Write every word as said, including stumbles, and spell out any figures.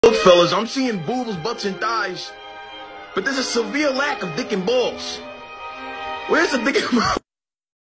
Look, fellas, I'm seeing boobs, butts, and thighs, but there's a severe lack of dick and balls. Where's the dick and balls?